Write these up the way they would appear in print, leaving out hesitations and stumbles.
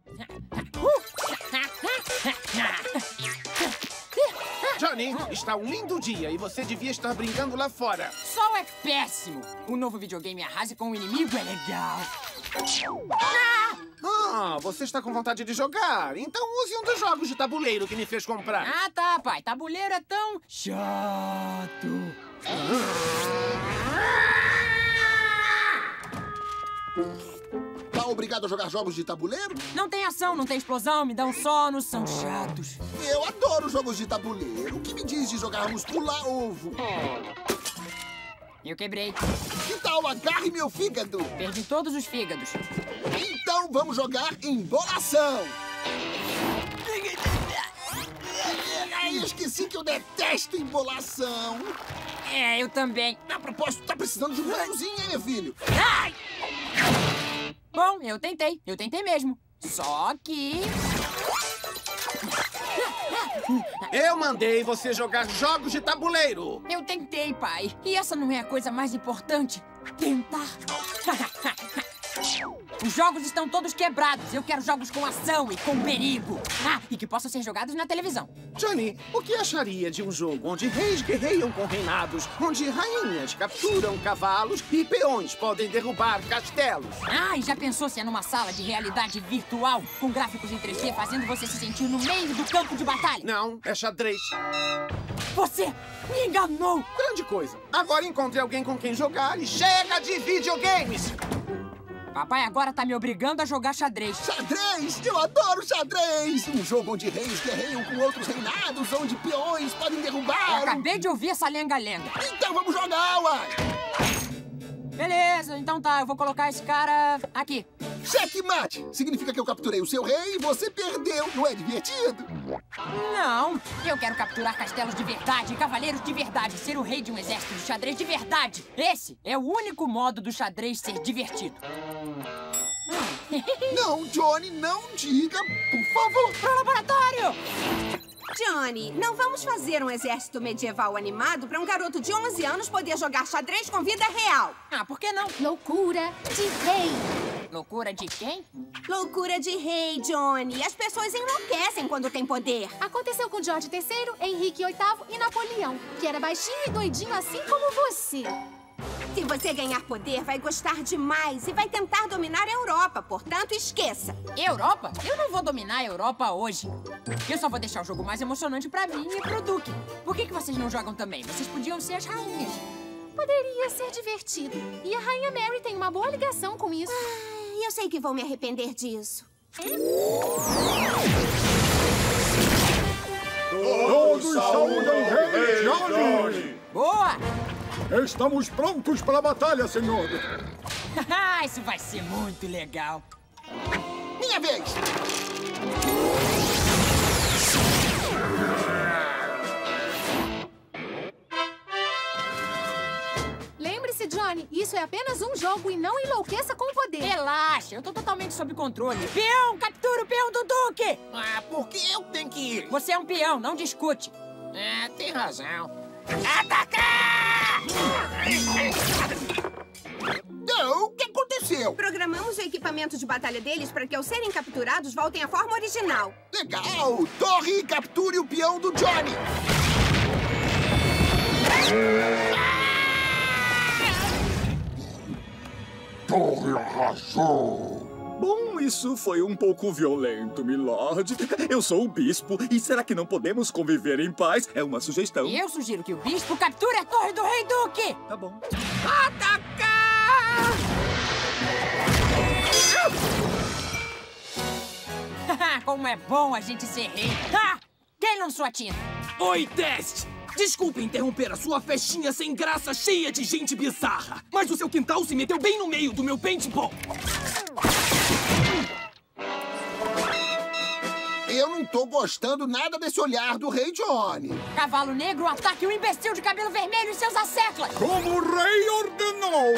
Johnny, está um lindo dia e você devia estar brincando lá fora. Sol é péssimo. O novo videogame Arrase com o Inimigo é legal. Você está com vontade de jogar? Então use um dos jogos de tabuleiro que me fez comprar. Ah, tá, pai. Tabuleiro é tão chato. Tá obrigado a jogar jogos de tabuleiro? Não tem ação, não tem explosão, me dão sono, são chatos. Eu adoro jogos de tabuleiro. O que me diz de jogarmos pular ovo? Eu quebrei. Que tal agarre meu fígado? Perdi todos os fígados. Então vamos jogar embolação. Esqueci que eu detesto embolação. É, eu também. A propósito, tá precisando de um ranhozinho, hein, meu filho? Ai! Bom, eu tentei mesmo. Só que... Eu mandei você jogar jogos de tabuleiro. Eu tentei, pai. E essa não é a coisa mais importante? Tentar. Os jogos estão todos quebrados. Eu quero jogos com ação e com perigo. E que possam ser jogados na televisão. Johnny, o que acharia de um jogo onde reis guerreiam com reinados, onde rainhas capturam cavalos e peões podem derrubar castelos? E já pensou se é numa sala de realidade virtual, com gráficos em 3D, fazendo você se sentir no meio do campo de batalha? Não, é xadrez. Você me enganou! Grande coisa. Agora encontre alguém com quem jogar e chega de videogames! Papai agora tá me obrigando a jogar xadrez. Xadrez? Eu adoro xadrez! Um jogo onde reis guerreiam com outros reinados, onde peões podem derrubar... Eu acabei de ouvir essa lenga-lenga. Então vamos jogar, uai! Beleza, então tá, eu vou colocar esse cara aqui. Checkmate! Significa que eu capturei o seu rei e você perdeu. Não é divertido? Não, eu quero capturar castelos de verdade, cavaleiros de verdade, ser o rei de um exército de xadrez de verdade. Esse é o único modo do xadrez ser divertido. Não, Johnny, não diga, por favor. Pro laboratório! Johnny, não vamos fazer um exército medieval animado para um garoto de 11 anos poder jogar xadrez com vida real. Por que não? Loucura de rei. Loucura de quem? Loucura de rei, Johnny. As pessoas enlouquecem quando têm poder. Aconteceu com George III, Henrique VIII e Napoleão, que era baixinho e doidinho assim como você. Se você ganhar poder, vai gostar demais e vai tentar dominar a Europa. Portanto, esqueça. Europa? Eu não vou dominar a Europa hoje. Eu só vou deixar o jogo mais emocionante pra mim e pro Duque. Por que vocês não jogam também? Vocês podiam ser as rainhas. Poderia ser divertido. E a Rainha Mary tem uma boa ligação com isso. Eu sei que vou me arrepender disso. Todos saúdam Rei Johnny! Boa! Estamos prontos para a batalha, senhor! Isso vai ser muito legal. Minha vez! Lembre-se, Johnny, isso é apenas um jogo e não enlouqueça com o poder. Relaxa, eu tô totalmente sob controle. Peão, captura o peão do Duque! Por que eu tenho que ir? Você é um peão, não discute. Tem razão. Atacar! Não, o que aconteceu? Programamos o equipamento de batalha deles para que, ao serem capturados, voltem à forma original. Legal! Torre e capture o peão do Johnny! Torre arrasou! Bom, isso foi um pouco violento, milord. Eu sou o bispo, e será que não podemos conviver em paz? É uma sugestão. Eu sugiro que o bispo capture a torre do Rei Duque! Tá bom. Atacar! Como é bom a gente ser rei! Quem lançou a tinta? Oi, Teste! Desculpe interromper a sua festinha sem graça cheia de gente bizarra, mas o seu quintal se meteu bem no meio do meu paintball. Eu não tô gostando nada desse olhar do Rei Johnny. Cavalo Negro, ataque o imbecil de cabelo vermelho e seus asseclas! Como o rei ordenou!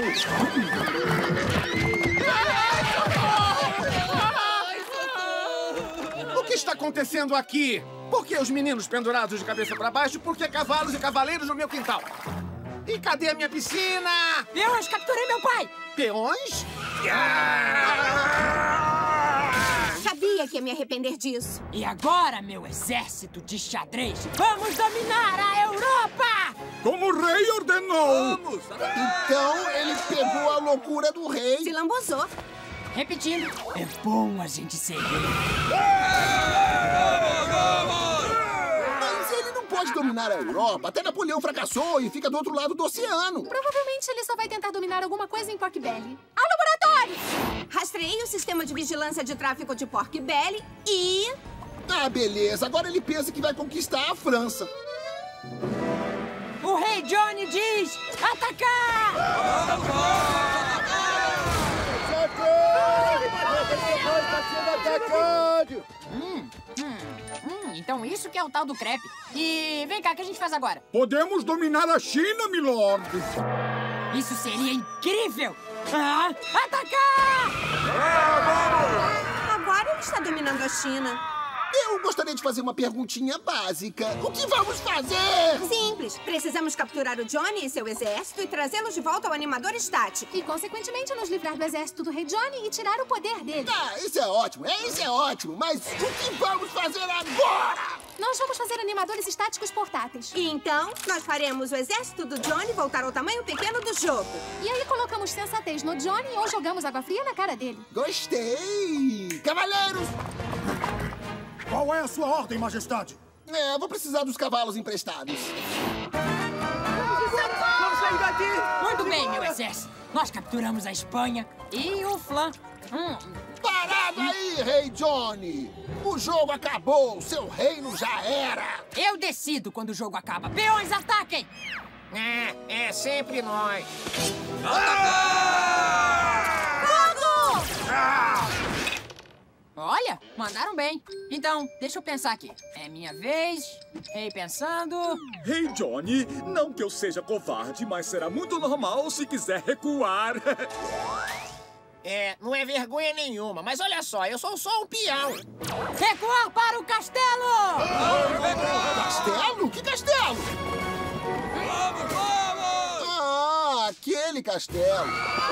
O que está acontecendo aqui? Por que os meninos pendurados de cabeça para baixo? Por que cavalos e cavaleiros no meu quintal? E cadê a minha piscina? Peões, capturei meu pai! Peões? Sabia sabia que ia me arrepender disso. E agora, meu exército de xadrez, vamos dominar a Europa! Como o rei ordenou! Vamos! Então ele pegou a loucura do rei. Se lambuzou. Repetindo, é bom a gente ser rei. Mas ele não pode dominar a Europa. Até Napoleão fracassou e fica do outro lado do oceano. Provavelmente ele só vai tentar dominar alguma coisa em Pork Belly. Ao laboratório! Rastreei o sistema de vigilância de tráfico de Pork Belly e... Ah, beleza. Agora ele pensa que vai conquistar a França. O rei Johnny diz: atacar! Então isso que é o tal do crepe. E vem cá, o que a gente faz agora? Podemos dominar a China, milord! Isso seria incrível! Atacar! Agora ele está dominando a China. Eu gostaria de fazer uma perguntinha básica. O que vamos fazer? Simples. Precisamos capturar o Johnny e seu exército e trazê-los de volta ao animador estático. E, consequentemente, nos livrar do exército do rei Johnny e tirar o poder dele. Ah, isso é ótimo. Isso é ótimo. Mas o que vamos fazer agora? Nós vamos fazer animadores estáticos portáteis. E então, nós faremos o exército do Johnny voltar ao tamanho pequeno do jogo. E aí colocamos sensatez no Johnny ou jogamos água fria na cara dele. Gostei! Cavaleiros! Qual é a sua ordem, majestade? Vou precisar dos cavalos emprestados. Vamos sair daqui! Muito bem, meu exército. Nós capturamos a Espanha e o Flan. Parado aí, rei Johnny! O jogo acabou, seu reino já era! Eu decido quando o jogo acaba. Peões, ataquem! É sempre nós. Olha, mandaram bem. Então, deixa eu pensar aqui. É minha vez. Rei pensando. Rei Johnny, não que eu seja covarde, mas será muito normal se quiser recuar. Não é vergonha nenhuma, mas olha só, eu sou só um peão. Recuar para o castelo! Castelo? Que castelo? Vamos, vamos! Ah, aquele castelo.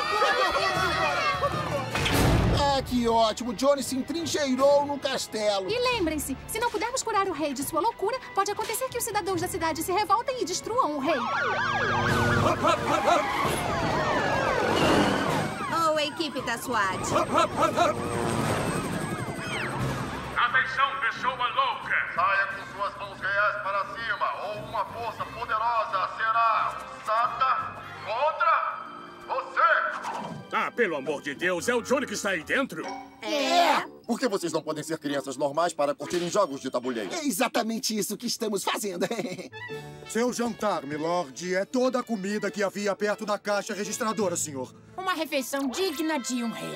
Ah, que ótimo! Johnny se entrincheirou no castelo. E lembrem-se, se não pudermos curar o rei de sua loucura, pode acontecer que os cidadãos da cidade se revoltem e destruam o rei. Ou a equipe da SWAT. Atenção, pessoa louca! Saia com suas mãos reais para cima, ou uma força poderosa será usada contra você! Ah, pelo amor de Deus, é o Johnny que está aí dentro? Por que vocês não podem ser crianças normais para curtirem jogos de tabuleiro? É exatamente isso que estamos fazendo. Seu jantar, milord, é toda a comida que havia perto da caixa registradora, senhor. Uma refeição digna de um rei.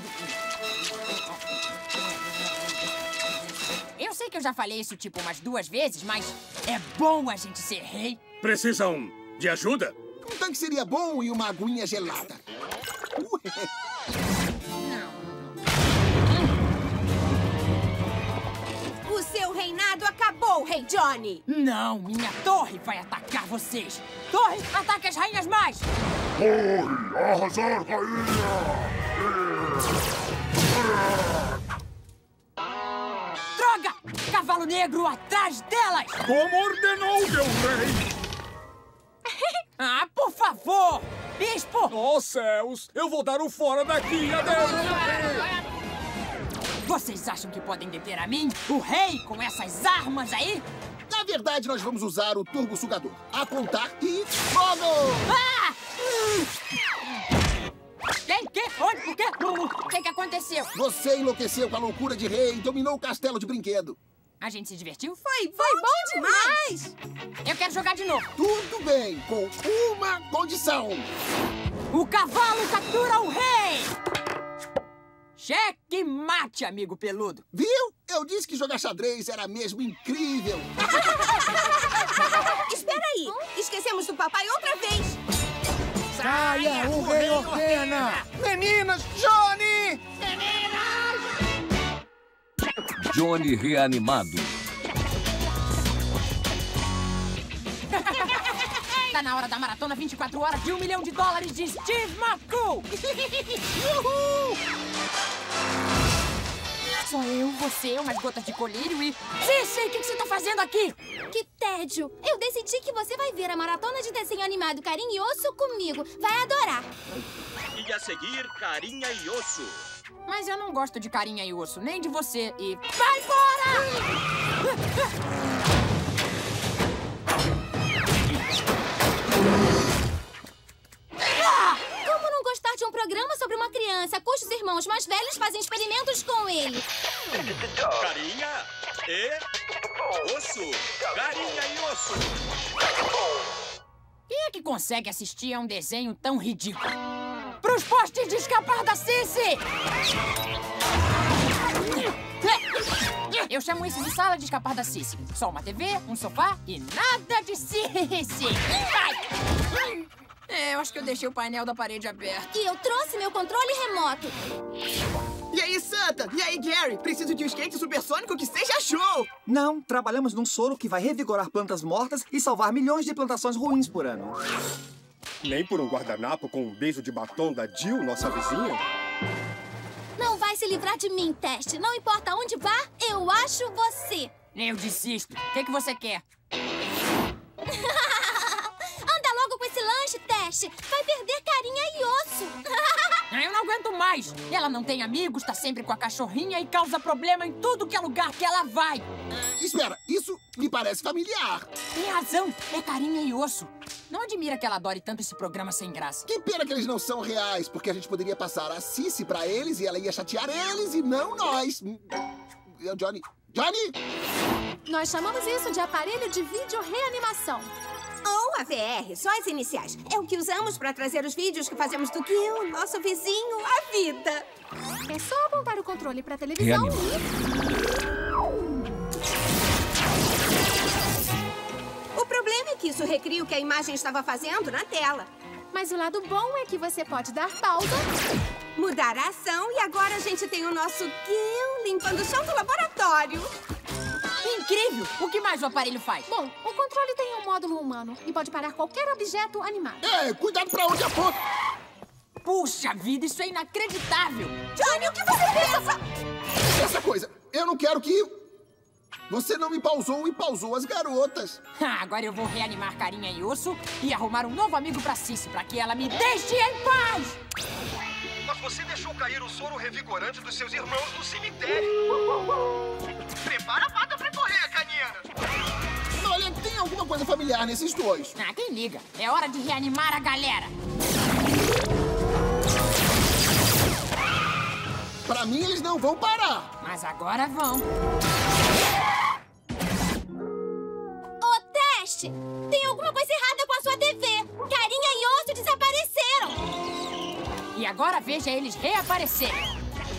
Eu sei que eu já falei isso tipo umas 2 vezes, mas é bom a gente ser rei. Precisam de ajuda? Um tanque seria bom e uma aguinha gelada. O seu reinado acabou, rei Johnny! Não, minha torre vai atacar vocês. Torre, ataque as rainhas mais! Torre, arrasar, rainha! Droga! Cavalo negro atrás delas! Como ordenou, meu rei! Ah, por favor! Bispo! Oh, céus! Eu vou dar um fora daqui, adeus! Vocês acham que podem deter a mim, o rei, com essas armas aí? Na verdade, nós vamos usar o turbo sugador. Apontar e fogo! Ah! Quem? Onde? Por quê? O que aconteceu? Você enlouqueceu com a loucura de rei e dominou o castelo de brinquedo. A gente se divertiu? Foi bom demais! Eu quero jogar de novo. Tudo bem, com uma condição. O cavalo captura o rei! Cheque mate, amigo peludo. Viu? Eu disse que jogar xadrez era mesmo incrível. Espera aí! Esquecemos do papai outra vez! Saia, o rei ordena! Meninas, Johnny! Johnny reanimado. Tá na hora da maratona 24 horas de $1 milhão de Steve McCool! Só eu, você, umas gotas de colírio e... Cici, o que você tá fazendo aqui? Que tédio! Eu decidi que você vai ver a maratona de desenho animado Carinha e Osso comigo. Vai adorar. E a seguir, Carinha e Osso. Mas eu não gosto de Carinha e Osso, nem de você. E... Vai fora! Como não gostar de um programa sobre uma criança cujos irmãos mais velhos fazem experimentos com ele? Carinha e Osso. Carinha e Osso. Quem é que consegue assistir a um desenho tão ridículo? Pros postes de escapar da Cici! Eu chamo isso de sala de escapar da Cici. Só uma TV, um sofá e nada de Cici! Ai! Eu acho que eu deixei o painel da parede aberto. E eu trouxe meu controle remoto. E aí, Santa? E aí, Gary? Preciso de um skate supersônico que seja show! Não, trabalhamos num soro que vai revigorar plantas mortas e salvar milhões de plantações ruins por ano. Nem por um guardanapo com um beijo de batom da Jill, nossa vizinha? Não vai se livrar de mim, Teste. Não importa onde vá, eu acho você. Eu desisto. O que você quer? Anda logo com esse lanche, Teste. Vai perder Carinha e Osso. Eu não aguento mais. Ela não tem amigos, tá sempre com a cachorrinha e causa problema em tudo que é lugar que ela vai. Espera, isso me parece familiar. Tem razão, é Carinha e Osso. Não admira que ela adore tanto esse programa sem graça. Que pena que eles não são reais, porque a gente poderia passar a Cici pra eles e ela ia chatear eles e não nós. Johnny? Johnny? Nós chamamos isso de aparelho de vídeo reanimação. Ou AVR, só as iniciais. É o que usamos para trazer os vídeos que fazemos do Gil, nosso vizinho, à vida. É só apontar o controle para a televisão O problema é que isso recria o que a imagem estava fazendo na tela. Mas o lado bom é que você pode dar pausa, mudar a ação e agora a gente tem o nosso Gil limpando o chão do laboratório. Incrível! O que mais o aparelho faz? Bom, o controle tem um módulo humano e pode parar qualquer objeto animado. Cuidado pra onde aponta! Puxa vida, isso é inacreditável! Johnny, o que você pensa? Essa coisa, eu não quero que... Você não me pausou e pausou as garotas. Agora eu vou reanimar Carinha e Osso e arrumar um novo amigo pra Cici, pra que ela me deixe em paz! Mas você deixou cair o soro revigorante dos seus irmãos no cemitério. Prepara a pata pra correr, canina. Olha, tem alguma coisa familiar nesses dois. Quem liga? É hora de reanimar a galera. Pra mim, eles não vão parar. Mas agora vão. Ô, Teste! Tem alguma coisa errada com a sua TV. Carinha e Osso desapareceram. E agora veja eles reaparecerem.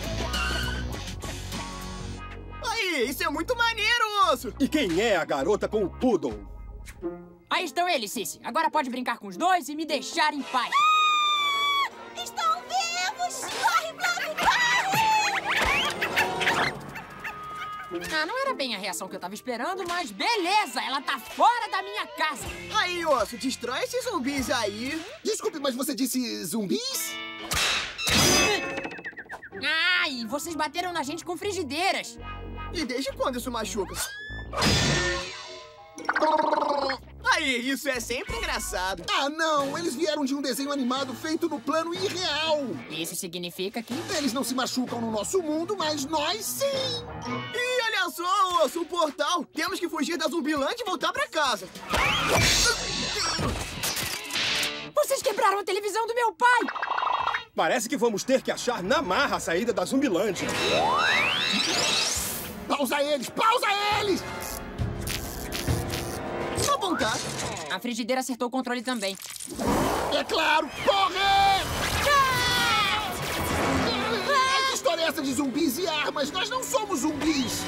Aí, isso é muito maneiro, Osso! E quem é a garota com o poodle? Aí estão eles, Cici. Agora pode brincar com os dois e me deixar em paz. Estão vivos! Corre, Bloco, corre! Não era bem a reação que eu tava esperando, mas beleza, ela tá fora da minha casa. Aí, Osso, destrói esses zumbis aí. Desculpe, mas você disse zumbis? Ai, vocês bateram na gente com frigideiras. E desde quando isso machuca? Aí, isso é sempre engraçado. Ah, não! Eles vieram de um desenho animado feito no plano irreal. Isso significa que... Eles não se machucam no nosso mundo, mas nós sim! E olha só, Osso, o portal! Temos que fugir da Zumbilândia e voltar pra casa. Vocês quebraram a televisão do meu pai! Parece que vamos ter que achar na marra a saída da Zumbilândia. Pausa eles! Pausa eles! Só apontar. A frigideira acertou o controle também. É claro! Corre! Que história é essa de zumbis e armas? Nós não somos zumbis!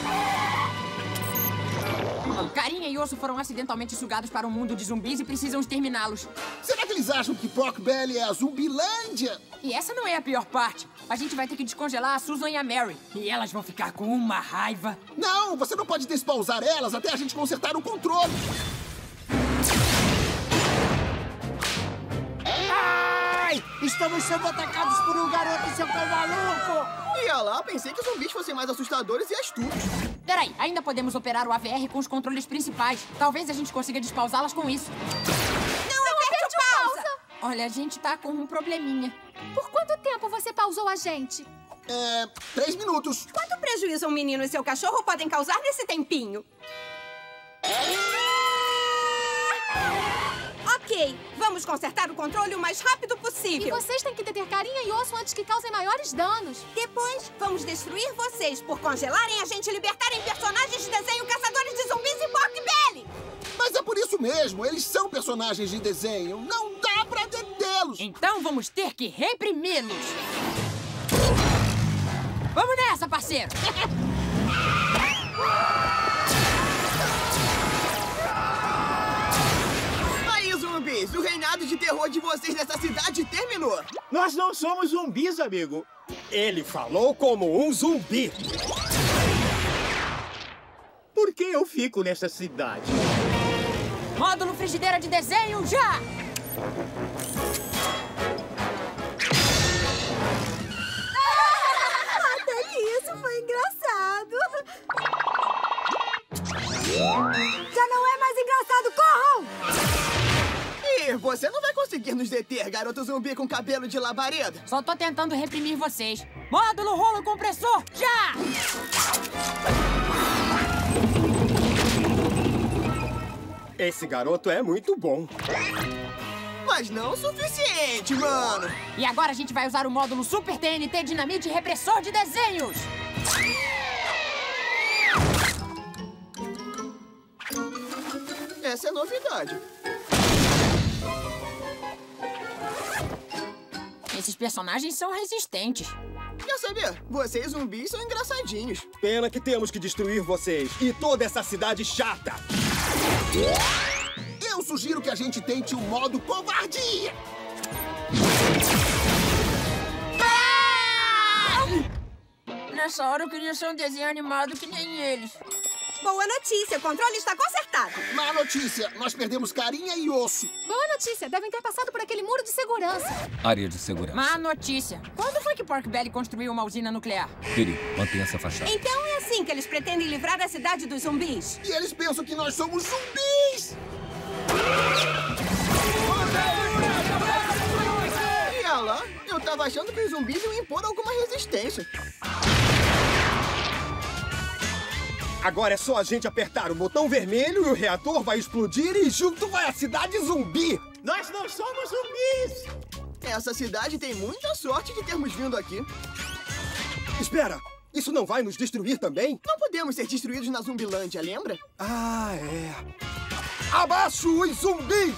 Carinha e Osso foram acidentalmente sugados para um mundo de zumbis e precisam exterminá-los. Será que eles acham que Pork Belly é a Zumbilândia? E essa não é a pior parte. A gente vai ter que descongelar a Susan e a Mary. E elas vão ficar com uma raiva. Não, você não pode despausar elas até a gente consertar o controle. Ai! Estamos sendo atacados por um garoto e seu cão maluco! E olha lá, pensei que os zumbis fossem mais assustadores e astutos. Peraí, ainda podemos operar o AVR com os controles principais. Talvez a gente consiga despausá-las com isso. Não aperte o pausa! Olha, a gente tá com um probleminha. Por quanto tempo você pausou a gente? 3 minutos. Quanto prejuízo um menino e seu cachorro podem causar nesse tempinho? Ok, vamos consertar o controle o mais rápido possível. E vocês têm que deter carinha e osso antes que causem maiores danos. Depois, vamos destruir vocês por congelarem a gente e libertarem personagens de desenho caçadores de zumbis e Pork Belly. Mas é por isso mesmo, eles são personagens de desenho. Não dá pra detê-los. Então vamos ter que reprimi-los. Vamos nessa, parceiro! Aí, zumbis, o reinado de terror de vocês nessa cidade terminou. Nós não somos zumbis, amigo. Ele falou como um zumbi. Por que eu fico nessa cidade? Módulo frigideira de desenho, já! Até isso foi engraçado. Já não é mais engraçado, corram! E você não vai conseguir nos deter, garoto zumbi com cabelo de labareda. Só tô tentando reprimir vocês. Módulo rolo compressor, já! Esse garoto é muito bom. Mas não o suficiente, mano. E agora a gente vai usar o módulo Super TNT Dinamite Repressor de Desenhos. Essa é novidade. Esses personagens são resistentes. Quer saber? Vocês zumbis são engraçadinhos. Pena que temos que destruir vocês e toda essa cidade chata. Eu sugiro que a gente tente o modo covardia. Nessa hora eu queria ser um desenho animado que nem eles. Boa notícia, o controle está consertado. Má notícia, nós perdemos carinha e osso. Boa notícia, devem ter passado por aquele muro de segurança. Área de segurança. Má notícia. Quando foi que Pork Belly construiu uma usina nuclear? Peri, mantenha-se afastado. Então é assim que eles pretendem livrar a cidade dos zumbis. E eles pensam que nós somos zumbis! E olha lá, eu tava achando que os zumbis iam impor alguma resistência. Agora é só a gente apertar o botão vermelho e o reator vai explodir e junto vai a cidade zumbi. Nós não somos zumbis. Essa cidade tem muita sorte de termos vindo aqui. Espera, isso não vai nos destruir também? Não podemos ser destruídos na Zumbilândia, lembra? Ah, é. Abaixo os zumbis!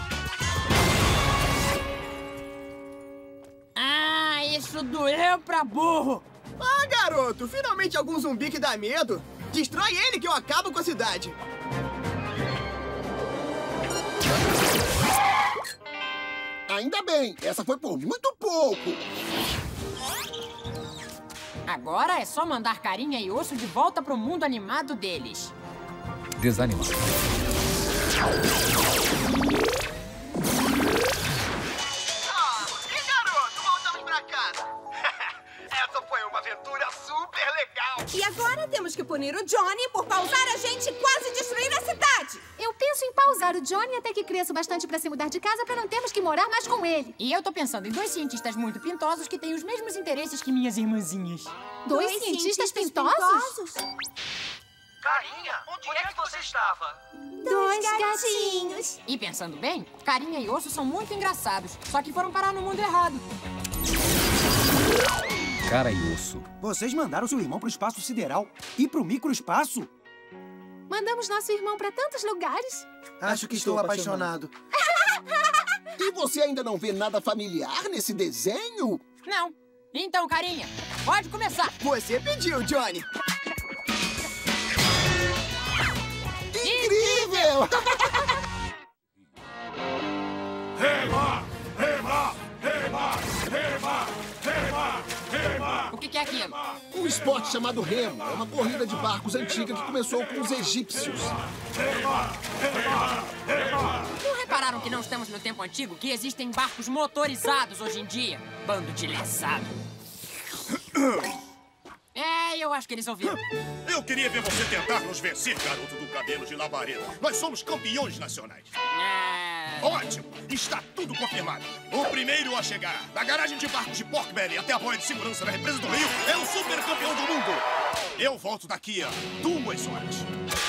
Ah, isso doeu pra burro. Ah, garoto, finalmente algum zumbi que dá medo. Destrói ele que eu acabo com a cidade. Ainda bem, essa foi por muito pouco. Agora é só mandar carinha e osso de volta pro mundo animado deles. Desanimado. E garoto, voltamos pra casa. Essa foi uma aventura super legal. E agora temos que punir o Johnny por pausar a gente e quase destruir a cidade. Eu penso em pausar o Johnny até que cresça o bastante pra se mudar de casa pra não termos que morar mais com ele. E eu tô pensando em 2 cientistas muito pintosos que têm os mesmos interesses que minhas irmãzinhas. 2 cientistas pintosos? Carinha, onde é que você estava? 2 gatinhos. E pensando bem, carinha e osso são muito engraçados, só que foram parar no mundo errado. Cara e osso. Vocês mandaram seu irmão pro espaço sideral e pro microespaço? Mandamos nosso irmão pra tantos lugares. Acho que estou apaixonado. E você ainda não vê nada familiar nesse desenho? Não. Então, carinha, pode começar. Você pediu, Johnny. Incrível! Rema! Rema! Rema! Rema! Rema! Rema! O que é aquilo? Um esporte chamado remo. É uma corrida de barcos antiga que começou com os egípcios. Rema! Rema! Rema! Não repararam repararam que não estamos no tempo antigo? Que existem barcos motorizados hoje em dia? Bando de lesado. Eu acho que eles ouviram. Eu queria ver você tentar nos vencer, garoto do cabelo de labareda. Nós somos campeões nacionais. Ótimo! Está tudo confirmado. O primeiro a chegar da garagem de barcos de Pork Belly até a boia de segurança da represa do Rio é o super campeão do mundo. Eu volto daqui a 2 horas.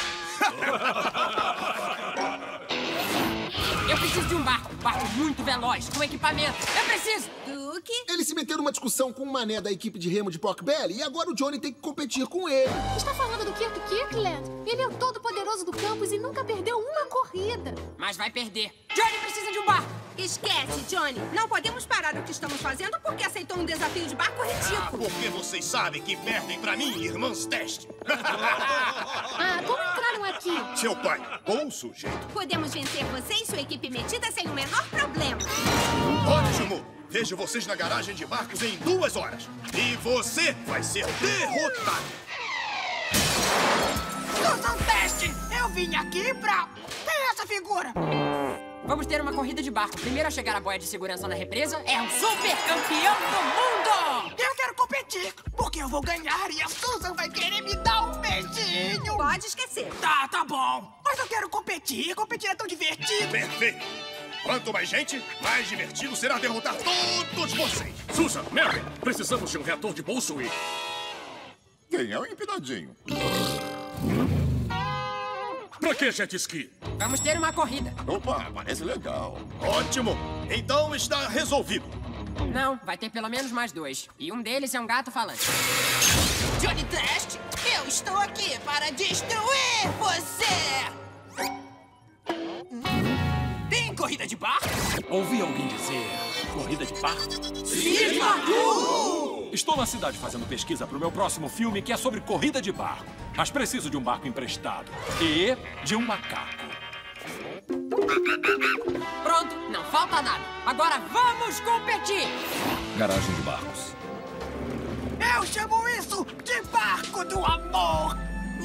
Eu preciso de um barco muito veloz, com equipamento. Eu preciso! Duke? Ele se meteu numa discussão com um mané da equipe de remo de Pork Belly e agora o Johnny tem que competir com ele. Está falando do Kirkland? Ele é o todo-poderoso do campus e nunca perdeu uma corrida. Mas vai perder. Johnny precisa de um barco. Esquece, Johnny. Não podemos parar o que estamos fazendo porque aceitou um desafio de barco ridículo. Porque vocês sabem que perdem pra mim, irmãs Teste. Como entraram aqui? Seu pai, bom sujeito. Podemos vencer você e sua equipe metida sem o menor problema. Ótimo! Vejo vocês na garagem de barcos em 2 horas. E você vai ser derrotado. Susan Teste, eu vim aqui pra... Quem é essa figura? Vamos ter uma corrida de barco. Primeiro a chegar à boia de segurança na represa é o super campeão do mundo! Eu quero competir, porque eu vou ganhar e a Susan vai querer me dar um beijinho. Pode esquecer. Tá bom. Mas eu quero competir. Competir é tão divertido. Perfeito. Quanto mais gente, mais divertido será derrotar todos vocês. Susan, Mary, precisamos de um reator de bolso e... Quem é o empinadinho? Pra que jet ski? Vamos ter uma corrida. Opa, parece legal. Ótimo. Então está resolvido. Não, vai ter pelo menos mais 2. E um deles é um gato falante. Johnny Teste, eu estou aqui para destruir você! Tem corrida de barco? Ouvi alguém dizer corrida de barco? Cisma! Estou na cidade fazendo pesquisa para o meu próximo filme, que é sobre corrida de barco. Mas preciso de um barco emprestado. E de um macaco. Pronto, não falta nada. Agora vamos competir! Garagem de barcos. Eu chamo isso de barco do amor!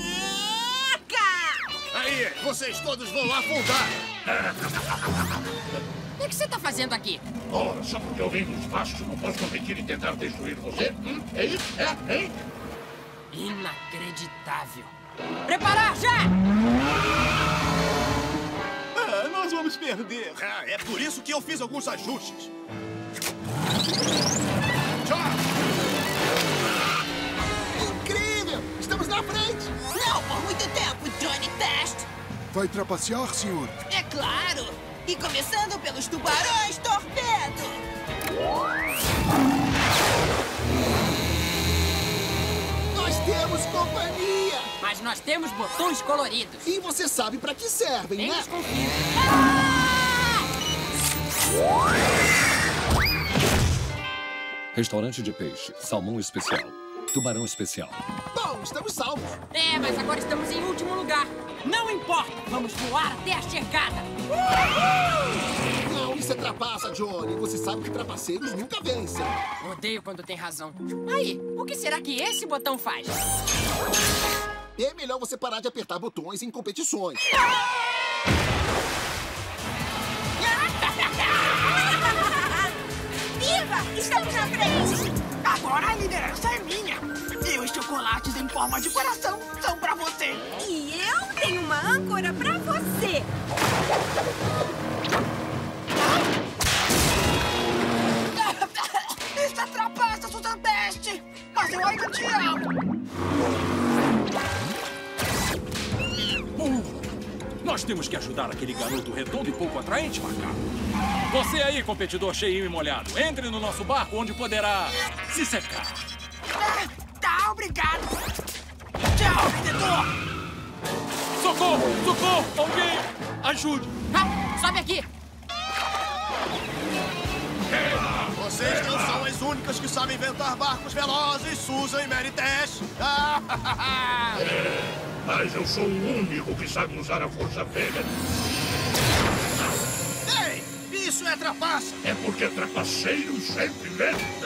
Aí, vocês todos vão afundar! O que você tá fazendo aqui? Ora, só porque eu venho do espaço não posso competir e tentar destruir você? É isso? Hein? Inacreditável. Preparar já! Nós vamos perder. É por isso que eu fiz alguns ajustes. Incrível! Estamos na frente! Não por muito tempo, Johnny Teste. Vai trapacear, senhor? É claro! E começando pelos tubarões torpedo! Nós temos companhia! Mas nós temos botões coloridos. E você sabe pra que servem, né? Eles confiam. Restaurante de peixe, salmão especial, tubarão especial. Bom, estamos salvos. Mas agora estamos em último lugar. Não importa, vamos voar até a chegada. Não, isso é trapaça, Johnny. Você sabe que trapaceiros nunca vencem. Odeio quando tem razão. Aí, o que será que esse botão faz? É melhor você parar de apertar botões em competições. Viva! Estamos na frente! Agora a liderança é minha. E os chocolates em forma de coração são pra você. E eu tenho uma âncora pra você. Isso é trapaça, Susan Teste! Mas eu ainda te amo! Nós temos que ajudar aquele garoto redondo e pouco atraente, macaco. Você aí, competidor cheinho e molhado, entre no nosso barco onde poderá se secar. Tá, obrigado! Tchau, vendedor! Socorro! Socorro! Alguém! Ajude! Sobe aqui! Vocês não são as únicas que sabem inventar barcos velozes, Susan e Mary Tess. Mas eu sou o único que sabe usar a força velha. Ei, isso é trapaça. É porque trapaceiros sempre mentem.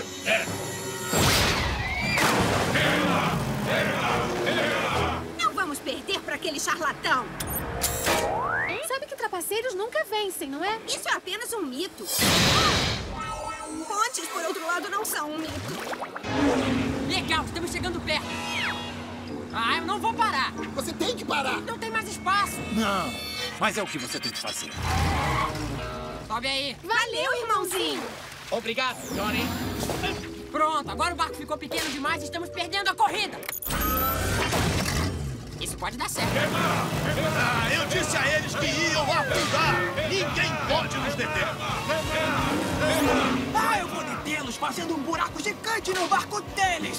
Não vamos perder para aquele charlatão. Sabe que trapaceiros nunca vencem, não é? Isso é apenas um mito. Pontes, por outro lado, não são um mito. Legal, estamos chegando perto. Ah, eu não vou parar. Você tem que parar. Não tem mais espaço. Não, mas é o que você tem que fazer. Sobe aí. Valeu, irmãozinho. Obrigado, Johnny. Pronto, agora o barco ficou pequeno demais e estamos perdendo a corrida. Isso pode dar certo. Ah, eu disse a eles que iam afundar. Ninguém pode nos deter. Ah, eu vou detê-los fazendo um buraco gigante no barco deles.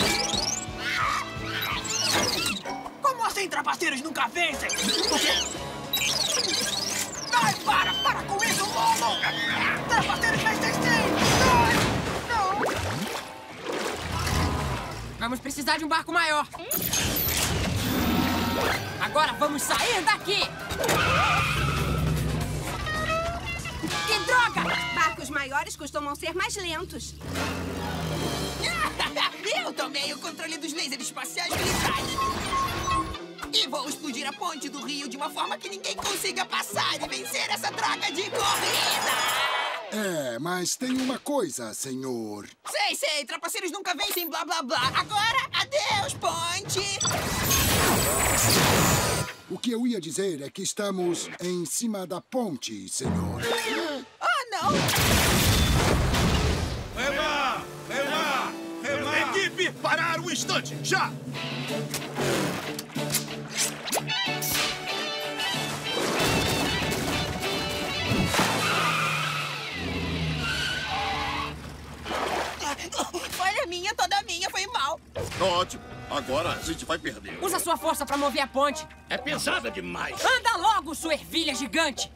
Como assim, trapaceiros nunca vencem? O quê? Ai, para com isso, Lolo! Trapaceiros vencem sim! Ai, não! Vamos precisar de um barco maior. Agora vamos sair daqui! Que droga! Barcos maiores costumam ser mais lentos. Eu tomei o controle dos lasers espaciais militares. E vou explodir a ponte do rio de uma forma que ninguém consiga passar e vencer essa droga de corrida! É, mas tem uma coisa, senhor. Sei, trapaceiros nunca vencem, blá, blá, blá. Agora, adeus, ponte! O que eu ia dizer é que estamos em cima da ponte, senhor. Ah, não! Remar! Equipe, parar um instante, já! Olha minha, toda minha, foi mal. Ótimo. Agora a gente vai perder. Usa sua força pra mover a ponte. É pesada demais. Anda logo, sua ervilha gigante.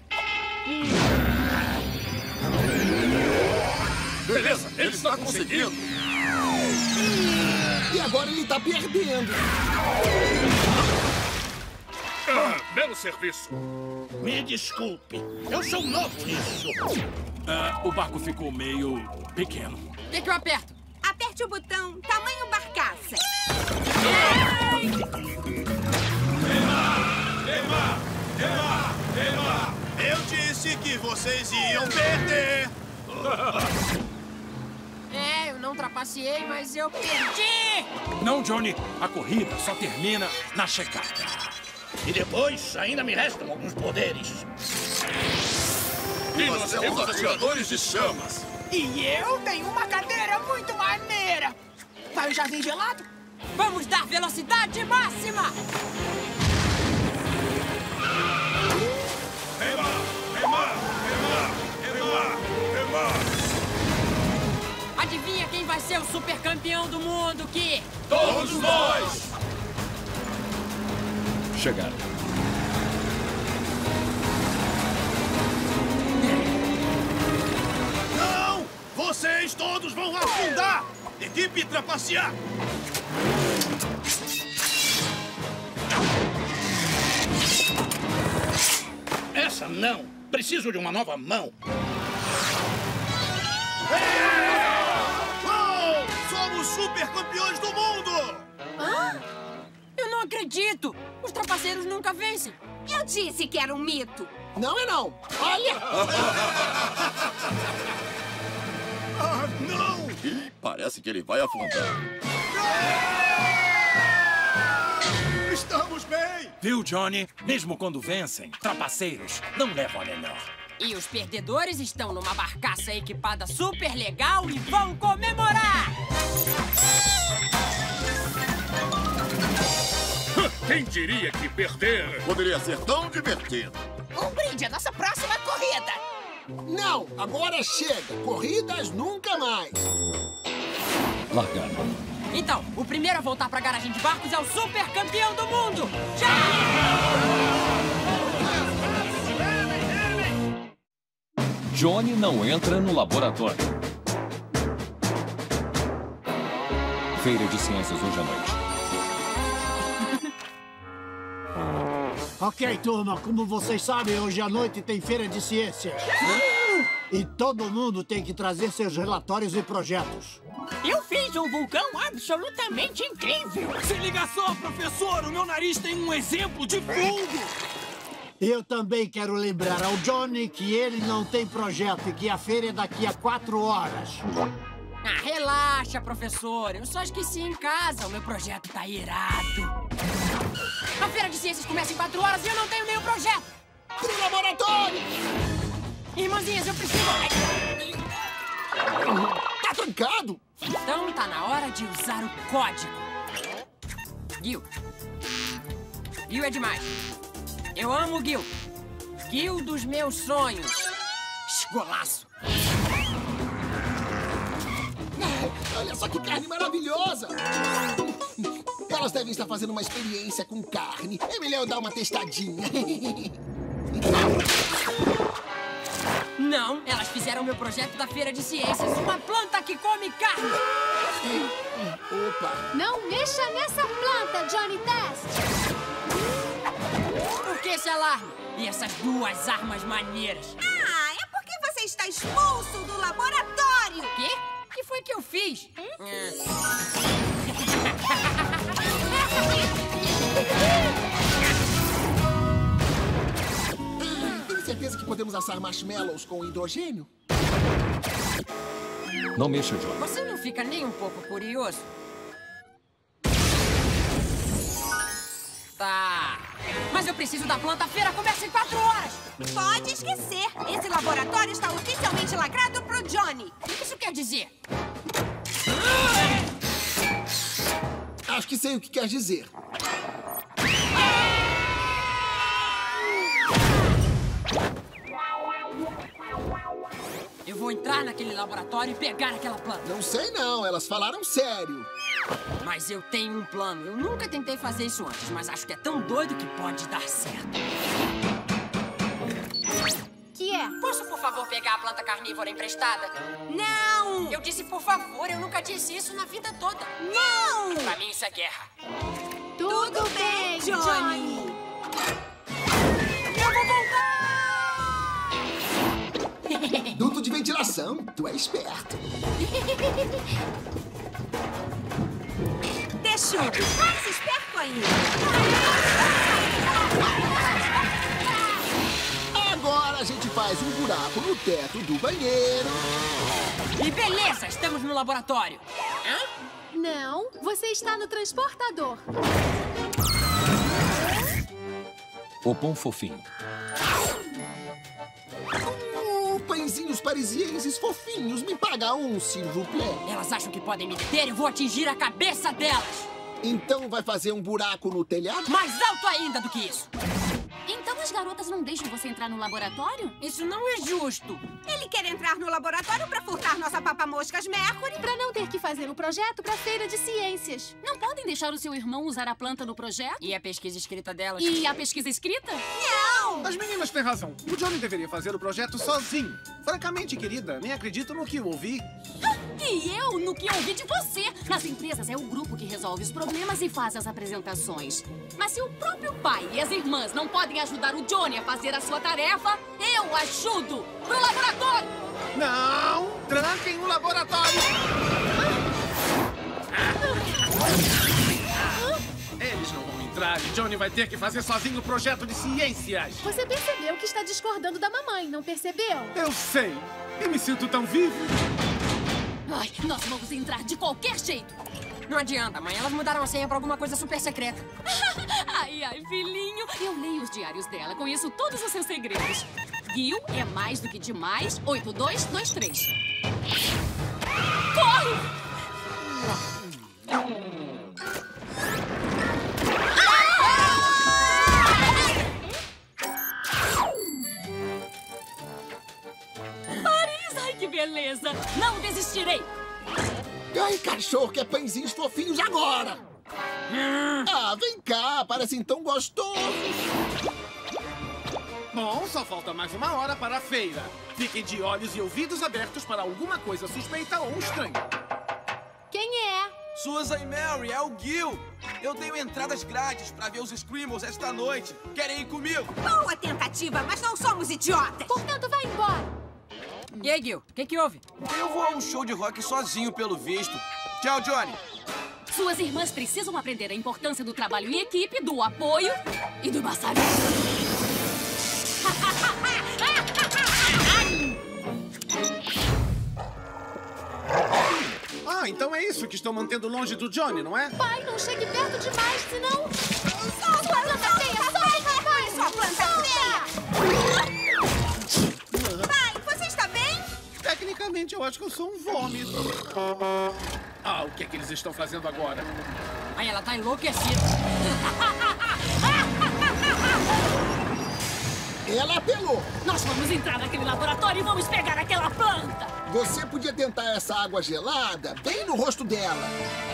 Beleza, ele está conseguindo. E agora ele está perdendo. Belo serviço. Me desculpe, eu sou novo nisso. O barco ficou meio pequeno. O que eu aperto? Aperte o botão tamanho barcaça. Remar! Eu disse que vocês iam perder. Eu não trapaceei, mas eu perdi! Não, Johnny. A corrida só termina na chegada. E depois ainda me restam alguns poderes. E nós temos atiradores de chamas. E eu tenho uma cadeira muito maneira. Vai o jardim gelado? Vamos dar velocidade máxima! Remar! Adivinha quem vai ser o super campeão do mundo, Ki? Todos nós! Chegaram. Não! Vocês todos vão afundar! Equipe trapacear! Essa não. Preciso de uma nova mão. Somos super campeões do mundo! Eu não acredito! Os trapaceiros nunca vencem! Eu disse que era um mito! Não é não! Olha! Não! Ih, parece que ele vai afundar. Estamos bem! Viu, Johnny? Mesmo quando vencem, trapaceiros não levam a melhor. E os perdedores estão numa barcaça equipada super legal e vão comemorar! Quem diria que perder poderia ser tão divertido? Um brinde à nossa próxima corrida! Não, agora chega. Corridas nunca mais. Largaram. Então, o primeiro a voltar pra garagem de barcos é o super campeão do mundo! Já! Johnny não entra no laboratório. Feira de Ciências hoje à noite. Ok, turma, como vocês sabem, hoje à noite tem feira de ciências. E todo mundo tem que trazer seus relatórios e projetos. Eu fiz um vulcão absolutamente incrível! Se liga só, professor! O meu nariz tem um exemplo de fungo! Eu também quero lembrar ao Johnny que ele não tem projeto e que a feira é daqui a 4 horas. Ah, relaxa, professor. Eu só esqueci em casa. O meu projeto tá irado. A feira de ciências começa em 4 horas e eu não tenho nenhum projeto. Pro laboratório! Irmãzinhas, eu preciso... Tá trancado? Então tá na hora de usar o código. Gil. Gil é demais. Eu amo o Gil. Gil dos meus sonhos. Esgolaço. Olha só que carne maravilhosa! Elas devem estar fazendo uma experiência com carne. É melhor eu dar uma testadinha. Não, elas fizeram meu projeto da Feira de Ciências. Uma planta que come carne. Opa! Não mexa nessa planta, Johnny Test! Por que esse alarme? E essas duas armas maneiras? Ah, é porque você está expulso do laboratório! Quê? O que foi que eu fiz? Tem certeza que podemos assar marshmallows com hidrogênio? Não mexa, Johnny. Você não fica nem um pouco curioso? Tá. Mas eu preciso da planta. A feira começa em 4 horas. Pode esquecer. Esse laboratório está oficialmente lacrado pro Johnny. O que isso quer dizer? Acho que sei o que quer dizer. Eu vou entrar naquele laboratório e pegar aquela planta. Não sei não, elas falaram sério. Mas eu tenho um plano. Eu nunca tentei fazer isso antes, mas acho que é tão doido que pode dar certo. Que é? Posso, por favor, pegar a planta carnívora emprestada? Não! Eu disse por favor, eu nunca disse isso na vida toda. Não! Pra mim isso é guerra. Tudo bem, Johnny. Eu vou voltar! Duto de ventilação, tu é esperto. Texugo, mais esperto ainda. Agora a gente faz um buraco no teto do banheiro. E beleza, estamos no laboratório. Hã? Não, você está no transportador. O pão fofinho. Pãezinhos parisienses fofinhos, me paga um, s'il vous plaît. Elas acham que podem me deter e vou atingir a cabeça delas. Então vai fazer um buraco no telhado? Mais alto ainda do que isso. Então as garotas não deixam você entrar no laboratório? Isso não é justo. Ele quer entrar no laboratório pra furtar nossa papamoscas Mercury. Pra não ter que fazer um projeto pra Feira de Ciências. Não podem deixar o seu irmão usar a planta no projeto? E a pesquisa escrita delas? E a pesquisa escrita? Não! As meninas têm razão. O Johnny deveria fazer o projeto sozinho. Francamente, querida, nem acredito no que eu ouvi. E eu no que ouvi de você. Nas empresas é o grupo que resolve os problemas e faz as apresentações. Mas se o próprio pai e as irmãs não podem ajudar o Johnny a fazer a sua tarefa, eu ajudo! Pro laboratório! Não! Tranquem o laboratório! Eles não vão entrar e Johnny vai ter que fazer sozinho o projeto de ciências. Você percebeu que está discordando da mamãe, não percebeu? Eu sei. E me sinto tão vivo. Ai, nós vamos entrar de qualquer jeito. Não adianta, mãe. Elas mudaram a senha pra alguma coisa super secreta. Ai, ai, filhinho. Eu leio os diários dela, conheço todos os seus segredos. Gil é mais do que demais. 8223. Corre! Paris, ai que beleza! Não desistirei! Ai, cachorro, quer pãezinhos fofinhos agora! Ah, vem cá, parecem tão gostosos! Bom, só falta mais uma hora para a feira. Fiquem de olhos e ouvidos abertos para alguma coisa suspeita ou estranha. Quem é? Susan e Mary, é o Gil. Eu tenho entradas grátis para ver os Screamers esta noite. Querem ir comigo? Boa tentativa, mas não somos idiotas. Portanto, vai embora. E aí, Gil, o que houve? Eu vou a um show de rock sozinho, pelo visto. Tchau, Johnny. Suas irmãs precisam aprender a importância do trabalho em equipe, do apoio e do maçarico. Ah, então é isso que estão mantendo longe do Johnny, não é? Pai, não chegue perto demais, senão... Solta, planta feia! Solta! Vai, sua planta feia! Pai, você está bem? Tecnicamente, eu acho que eu sou um vômito. Ah, o que é que eles estão fazendo agora? Ai, ela tá enlouquecida. Ela apelou. Nós vamos entrar naquele laboratório e vamos pegar aquela planta. Você podia tentar essa água gelada bem no rosto dela.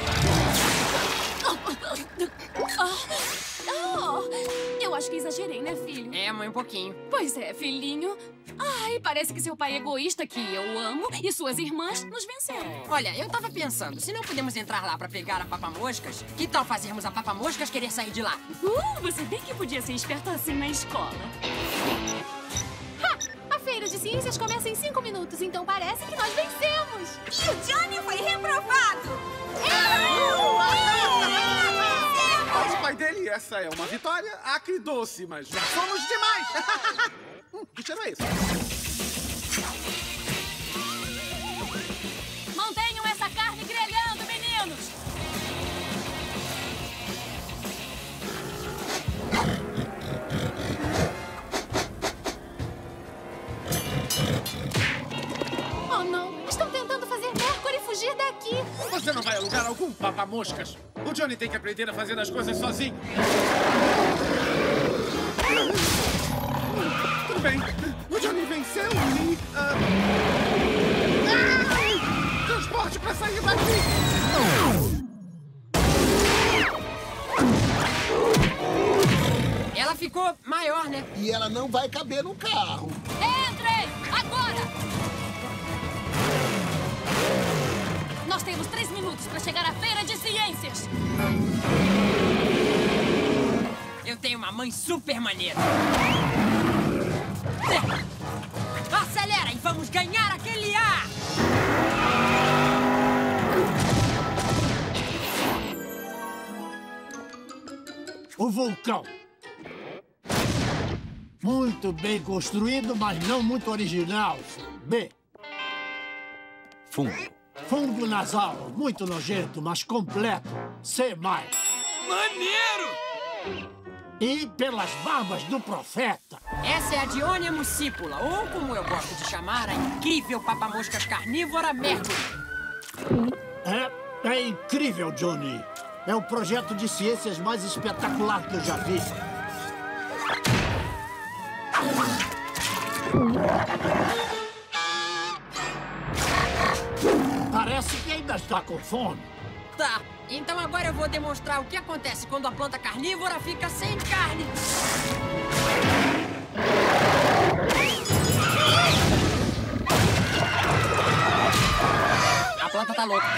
Eu acho que exagerei, né, filho? É, mãe, um pouquinho. Pois é, filhinho. Ai, parece que seu pai é egoísta, que eu amo, e suas irmãs nos venceram. Olha, eu tava pensando, se não podemos entrar lá pra pegar a papa-moscas, que tal fazermos a papa-moscas querer sair de lá? Você bem que podia ser esperto assim na escola. A feira de ciências começa em 5 minutos, então parece que nós vencemos. E o Johnny foi reprovado. Mas o pai dele, essa é uma vitória acridoce, mas já somos demais. Que cheiro é esse? Mantenham essa carne grelhando, meninos! Oh, não! Estão tentando fazer Mercury fugir daqui! Você não vai a lugar algum, papa-moscas. O Johnny tem que aprender a fazer as coisas sozinho. Tudo bem. O Johnny venceu e... transporte pra sair daqui! Ela ficou maior, né? E ela não vai caber no carro. Entrem! Agora! Nós temos 3 minutos pra chegar à feira de ciências. Eu tenho uma mãe super maneira. Acelera e vamos ganhar aquele ar! O vulcão. Muito bem construído, mas não muito original. B. Fundo. Fundo nasal. Muito nojento, mas completo. C+. Maneiro! E pelas barbas do profeta. Essa é a Dionia muscipula, ou como eu gosto de chamar, a incrível papa-moscas carnívora Mercury. É incrível, Johnny. É o projeto de ciências mais espetacular que eu já vi. Parece que ainda está com fome. Tá, então agora eu vou demonstrar o que acontece quando a planta carnívora fica sem carne. A planta tá louca.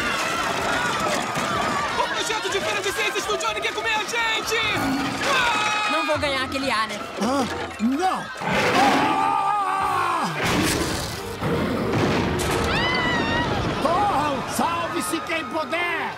O projeto de feira de ciências do Johnny quer comer a gente! Não vou ganhar aquele ar, né? Não! Corram! Salve-se quem puder!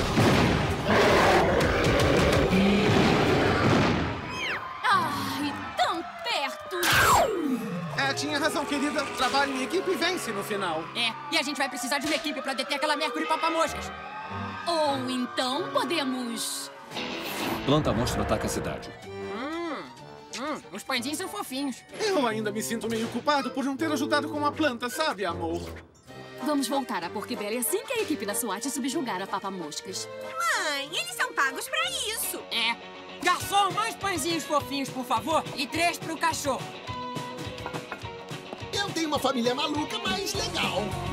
Ai, tão perto! Tinha razão, querida. Trabalho em equipe e vence no final. E a gente vai precisar de uma equipe pra deter aquela Mercury papa-moscas. Ou então podemos... Planta monstro ataca a cidade. Os pãezinhos são fofinhos. Eu ainda me sinto meio culpado por não ter ajudado com a planta, sabe, amor? Vamos voltar a Porquibelly assim que a equipe da SWAT subjugar a papa-moscas. Mãe, eles são pagos pra isso. Garçom, mais pãezinhos fofinhos, por favor. E 3 pro cachorro. Eu tenho uma família maluca, mas legal.